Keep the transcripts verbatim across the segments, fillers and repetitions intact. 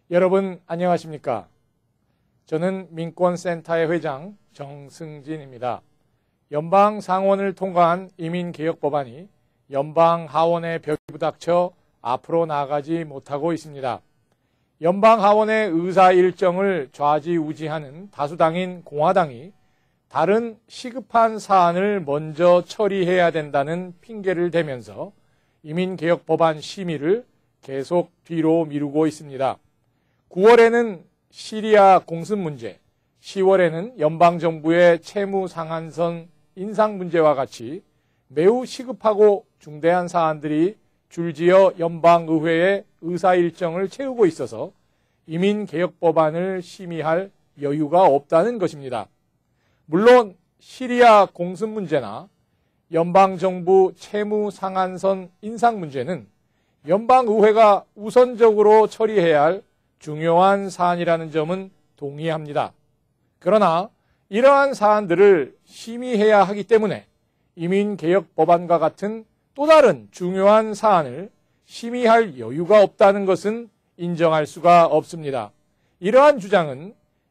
여러분 안녕하십니까? 저는 민권센터의 회장 정승진입니다. 연방상원을 통과한 이민개혁법안이 연방하원의 벽이 부닥쳐 앞으로 나아가지 못하고 있습니다. 연방하원의 의사일정을 좌지우지하는 다수당인 공화당이 다른 시급한 사안을 먼저 처리해야 된다는 핑계를 대면서 이민개혁법안 심의를 계속 뒤로 미루고 있습니다. 구월에는 시리아 공습 문제, 시월에는 연방정부의 채무 상한선 인상 문제와 같이 매우 시급하고 중대한 사안들이 줄지어 연방의회의 의사일정을 채우고 있어서 이민개혁법안을 심의할 여유가 없다는 것입니다. 물론 시리아 공습 문제나 연방정부 채무 상한선 인상 문제는 연방의회가 우선적으로 처리해야 할 중요한 사안이라는 점은 동의합니다. 그러나 이러한 사안들을 심의해야 하기 때문에 이민개혁법안과 같은 또 다른 중요한 사안을 심의할 여유가 없다는 것은 인정할 수가 없습니다. 이러한 주장은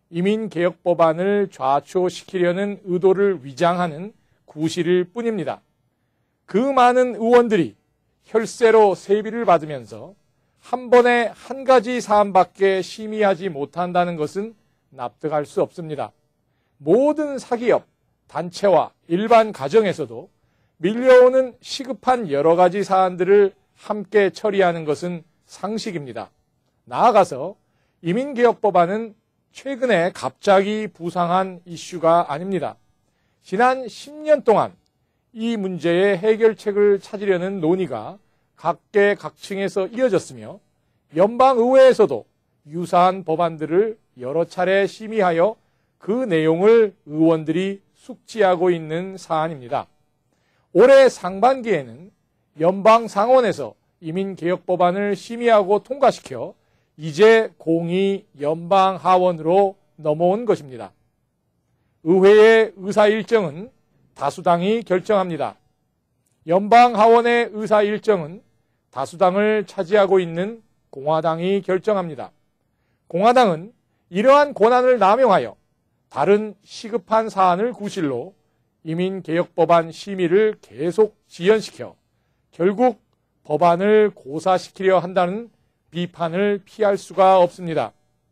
이민개혁법안을 좌초시키려는 의도를 위장하는 구실일 뿐입니다. 그 많은 의원들이 혈세로 세비를 받으면서 한 번에 한 가지 사안밖에 심의하지 못한다는 것은 납득할 수 없습니다. 모든 사기업, 단체와 일반 가정에서도 밀려오는 시급한 여러 가지 사안들을 함께 처리하는 것은 상식입니다. 나아가서 이민개혁법안은 최근에 갑자기 부상한 이슈가 아닙니다. 지난 십 년 동안 이 문제의 해결책을 찾으려는 논의가 각계각층에서 이어졌으며 연방의회에서도 유사한 법안들을 여러 차례 심의하여 그 내용을 의원들이 숙지하고 있는 사안입니다. 올해 상반기에는 연방상원에서 이민개혁법안을 심의하고 통과시켜 이제 공이 연방하원으로 넘어온 것입니다. 의회의 의사일정은 다수당이 결정합니다. 연방하원의 의사일정은 다수당을 차지하고 있는 공화당이 결정합니다. 공화당은 이러한 권한을 남용하여 다른 시급한 사안을 구실로 이민개혁법안 심의를 계속 지연시켜 결국 법안을 고사시키려 한다는 비판을 피할 수가 없습니다.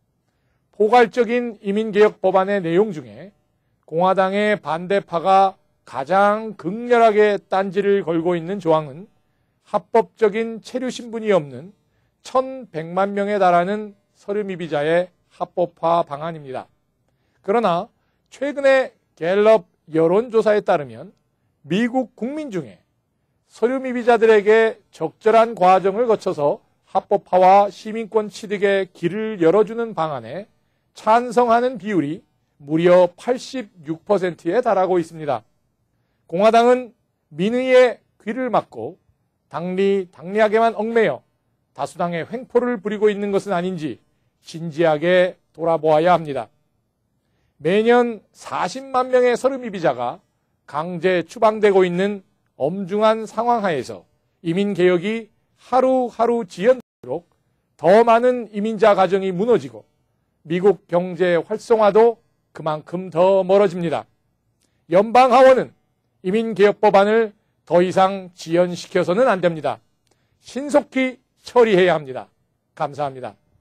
포괄적인 이민개혁법안의 내용 중에 공화당의 반대파가 가장 극렬하게 딴지를 걸고 있는 조항은 합법적인 체류 신분이 없는 천백만 명에 달하는 서류미비자의 합법화 방안입니다. 그러나 최근에 갤럽 여론조사에 따르면 미국 국민 중에 서류미비자들에게 적절한 과정을 거쳐서 합법화와 시민권 취득의 길을 열어주는 방안에 찬성하는 비율이 무려 팔십육 퍼센트에 달하고 있습니다. 공화당은 민의의 귀를 막고 당리, 당리하게만 얽매여 다수당의 횡포를 부리고 있는 것은 아닌지 진지하게 돌아보아야 합니다. 매년 사십만 명의 서류미비자가 강제 추방되고 있는 엄중한 상황 하에서 이민개혁이 하루하루 지연될수록 더 많은 이민자 가정이 무너지고 미국 경제 활성화도 그만큼 더 멀어집니다. 연방하원은 이민개혁법안을 더 이상 지연시켜서는 안 됩니다. 신속히 처리해야 합니다. 감사합니다.